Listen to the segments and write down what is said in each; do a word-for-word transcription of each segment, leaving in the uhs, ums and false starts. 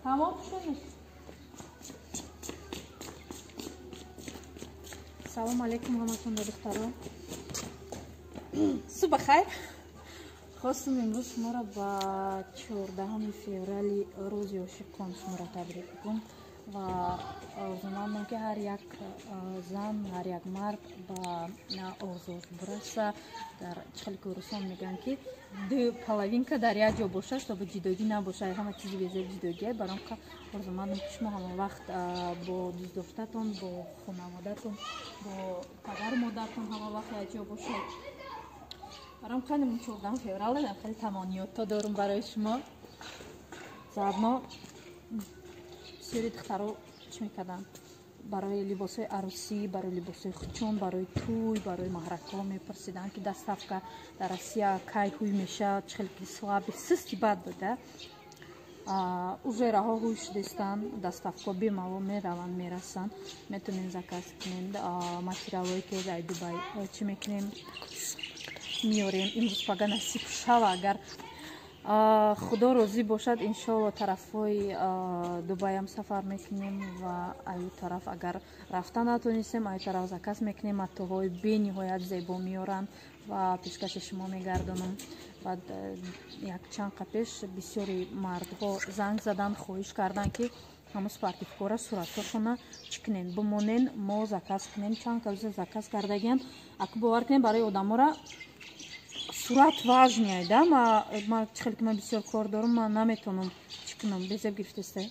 Tamam şunu. Салом алейкум ҳаматонро духтаро. Субҳ хайр. Хостам имрӯз шуморо ба чордаҳами феврали рӯзи ошиқон шуморо табрик кунам ва орзумандам ки ҳар як зан, ҳар як мард ба озод бураса. Дар чихели кӯҳрисон мегӯянд ки ду половинка дар як ҷо бошад, то ба ҷудогӣ набошад. Ҳама чизи безаи ҷудогӣ. Баром ка орзумандам ки шумо ҳама вақт бо дӯстдоштатон, бо хонаводатон, бо падару модартон ҳама вақт як ҷо бошед. Барам хеле чордаҳум феврал хеле тамониётто дорум барои шумо. Заъдно бисёри духтаро чӣ мекарданд? Барои либосҳои арӯсӣ, барои либосҳои хучун, барои тӯй, барои маҳракҳо мепурсиданд ки доставка дар Россия кай ҳуй мешавад, чӣ хел слаби систи бад буда. Уже раҳо ҳуй шудастанд, доставка бемало мераванд, мерасанд. Метавонем заказ кунем материалҳое ки дар Дубай чӣ мекунем миёрем. Имрӯз пага насиб шава, агар худо розӣ бошад, иншоалло тарафҳои Дубайам сафар мекунем ва аю тараф агар рафта натонистем, аю тараф заказ мекунем. матоъҳои бениҳоят зебо меоранд ва пешкаши шумо мегардонам. Баъд якчанд қа пеш бисёри мардҳо занг задан, хоҳиш карданд ки ҳамн спартивкора суратҳошона чӣ кунем, бимонен, мо заказ кунем. Чанд калоса заказ кардагиам, аку бовар кунем, барои одамора сурат важнее, да? Ма чӣ хел ки ман бисёр кор дорам, ман наметонам чӣ кунам, безеб гирифтаста.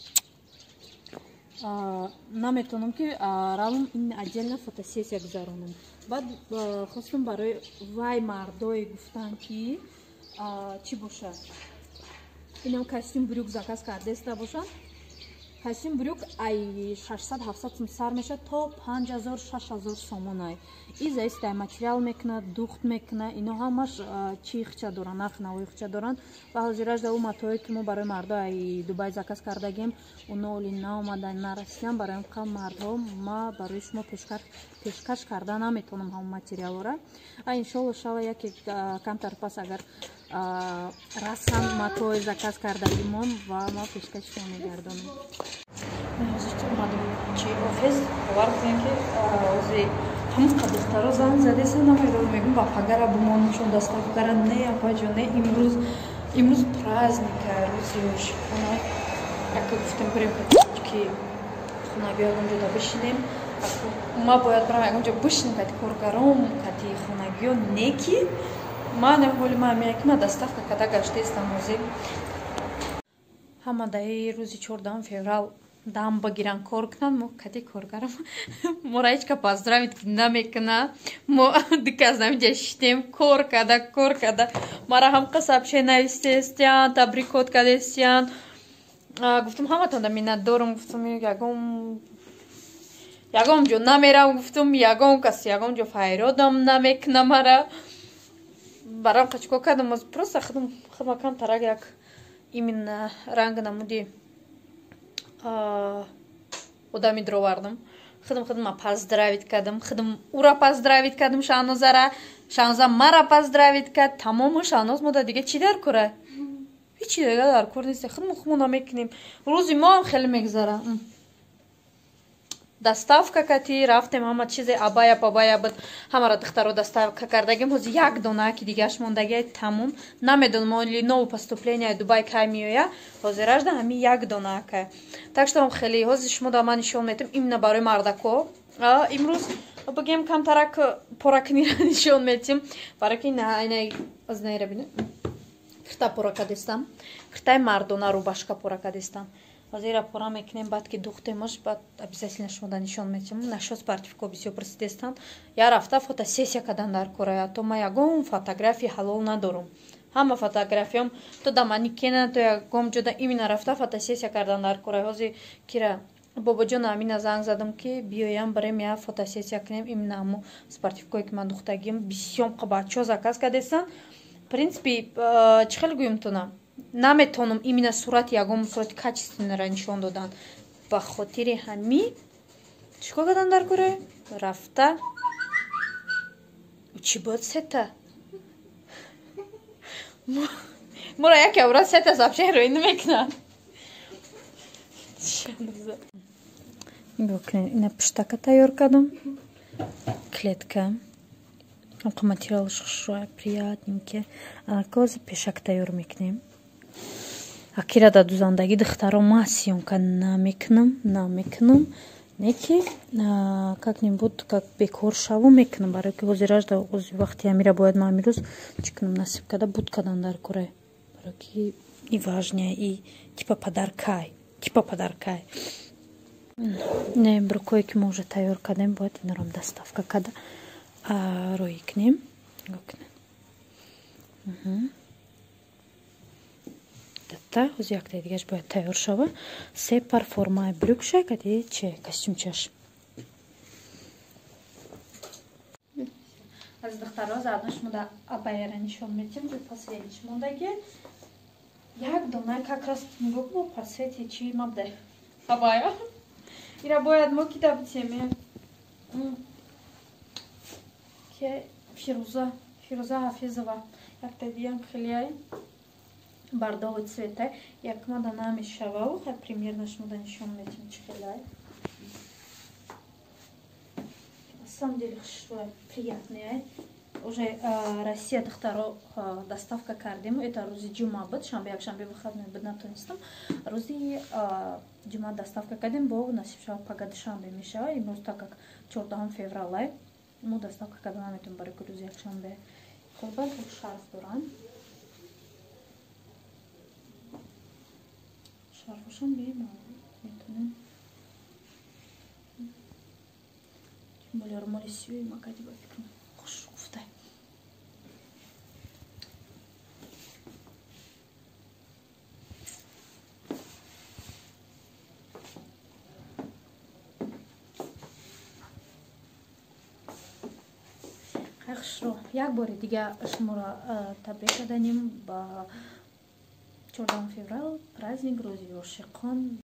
Наметонам ки равам ин отдельно фотосессия гузаронам. Баъд хостам барои вай мардое гуфтам ки чӣ бошад. Инам костюм брюк заказ кардаста бошад. Костюм брюк ай шашсад ҳафтсад сум сар мешад то панҷ ҳазор шаш ҳазор сомон ай. И зависит ай материал мекунад, духт мекунад. Ино ҳамаш чӣ ихча доранд, нарх навои ихча доранд. Ва ҳозираш дар ӯ матоъе ки мо барои мардо ай Дубай заказ кардагем, оно оли наомадан, нарасидан. Барои ин қа мардҳо ма барои шумо пешкаш пешкаш карда наметавонам ҳамон материалора. А иншоалло шава яке камтар пас агар расам матоъе заказ кардагимон ва ма пешкаши шумо мегардонам. Ҳозир омадам чи офис бовар кунем ки ҳозир ҳамақа духтаро занг задеса намедонам, мегӯям ба пагара бимонушон доставкара не апаҷо не. имрӯз имрӯз праздника, рӯзи ошиқона. Ака гуфтем бурем ки хонагиё ягонҷо да бишинем. Ма бояд барам ягонҷо бишинем кати коргарон, кати хонагиё не ки ман ҳоли ма меяки ма доставка када гаштаистам. ҳозир ҳама даи рӯзи чордаҳум феврал дам багиран кор кунанд. Мо кати коргарам мора ҳечка поздравит намекуна. Мо диказ намиҷа шитем кор када кор када мара ҳамқа сообщение навистестиян, табрикот кадестиян. Гуфтам ҳаматон да миннатдорам. Гуфтам ягон ягон ҷо намерам. Гуфтам ягон каси ягон ҷо файродам намекуна мара. Барам қачко кардам. Просто худам худам камтарак як именно ранг намуди одами дровардам. Худам худам поздравит кардам. Худам ура поздравит кардам. Шаҳнозара, Шаҳноза мара поздравит кард. Тамому Шаҳноз мода дига чӣ дар кора? Ҳечи дига дар кор нест. Худам худмона мекунем. Рӯзи мо ҳам хеле мегзара. Доставка кати рафтем, ҳама чизе абая пабая буд. Ҳамара духтаро доставка кардагим. ҳозир як дона ки дигаш мондагия тамом. Намедонам оли ново поступление Дубай кай меоя. ҳозираш да ҳами як дона ка. Так что хеле ҳозир шумо да ман нишон метам именно барои мардако. Имрӯз бигем камтарак поракнира нишон метим. Барои ки айна аз найра бина. Кирта поракадестам. Киртаи мардона рубашка поракадестам. ҳозира пора мекунем. баъд ки духтемаш баъд обязательно шумо да нишон метим. нашо спартивко бисёр прасидестанд. Я рафта фотосессия кадан дар корая. То ма ягон фотография ҳалол надорам. ҳама фотографиям то да манекена, то ягон ҷода именно рафта фотосессия кардан дар корая. ҳозир кира бобоҷон амина занг задам ки биёям барем я фотосессия кунем. именно ҳамо спартивкое ки ман духтагим бисёр қа бачаҳо заказ кардестанд. В принципе чӣ хел гӯям тонам, наметонам именно сурати ягон сурати качественнора нишон додан. Ба хотири ҳами чӣ кор кардан дар кора рафта чӣ бод сета мора яке авра сета сообщение роӣ намекунад. ина пиштака тайёр кардам. Клетка. Онко материалш хушрӯя, приятненький. Анакази пешак тайёр мекунем. Акира да дузандагӣ духтаро ма сёнка намекунам, намекунам. Неки как-нибудь как бекор шаву мекунам, барои ки ҳозираш да вақти амира бояд ман амирӯз чӣ кунам насиб карда буд кардан дар кора. Барои ки и важня, и типа подаркай, типа подаркай. Не броккои ки мо уже тайёр кардем, бояд инаром доставка карда роӣ кунем. Дата ҳозир якта дигаш бояд тайёр шава. Се пар формаи брюкша кади че костюмчаш. Аз духтаро заодно шумо абаяра нишон медиҳем ҷо посветиш мондаги. Як дона как раз нигоҳ кун посвети чи мабда. Абая. Ира бояд мо ки дабитем. Ке Фируза, Фируза Ҳафизова. Якта диям хелияй бардовый цвета. Як мада намешавав, хай примерно шумо нишон медиҳем чи хелияй. На самом деле что приятное. Уже э, Россия духтаро э, доставка кардем. Это рузи ҷума буд, шанбе якшанбе выходной буд, натонистам. Рузи э, ҷума доставка кардем, бо насиб шава пага душанбе мешава. Имрӯз так как чордаҳум февралай, мо доставка карда наметавонем, барои ки рузи якшанбе. Хуб шарф дорам. Шарфашон бемалол метавонем. Более ромали сиёи макади ба фикрам хуш гуфта. Хушро як бори дига шуморо табрик кардем ба чордаҳум феврал, праздник рӯзи ошиқон.